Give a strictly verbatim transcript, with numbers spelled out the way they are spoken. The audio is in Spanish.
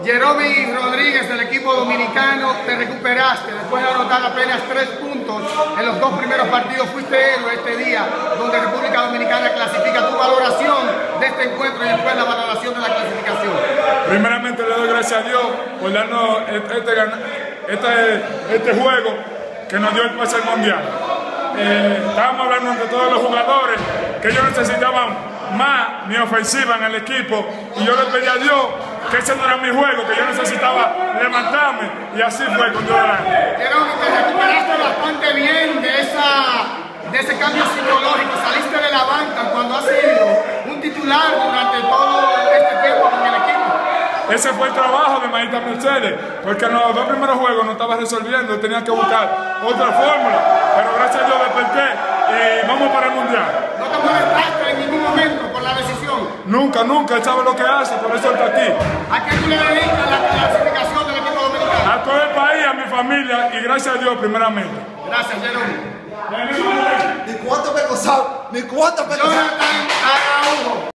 Jeromy Rodríguez del equipo dominicano, te recuperaste después de anotar apenas tres puntos en los dos primeros partidos. Fuiste héroe este día donde República Dominicana clasifica. Tu valoración de este encuentro y después la valoración de la clasificación. Primeramente le doy gracias a Dios por darnos este, este, este juego que nos dio el pase al mundial. Eh, estábamos hablando entre todos los jugadores que ellos necesitaban más mi ofensiva en el equipo y yo le pedí a Dios que ese no era mi juego, que yo necesitaba levantarme y así fue con Dios. Jeromy, te recuperaste bastante bien de, esa, de ese cambio psicológico, saliste de la banca cuando has sido un titular durante todo este tiempo con el equipo. Ese fue el trabajo de Maíta Mercedes, porque en los dos primeros juegos no estaba resolviendo, tenía que buscar otra fórmula, pero gracias a Dios desperté y vamos para el mundial. ¿No te molestaste en ningún momento por la decisión? Nunca, nunca, él sabe lo que hace, por eso está aquí. ¿A qué tú le dedicas la clasificación del equipo dominicano? A todo el país, a mi familia y gracias a Dios primeramente. Gracias, Jeromy. Mi cuarto me gozado, mi cuarto me gozado. Jonathan Araujo.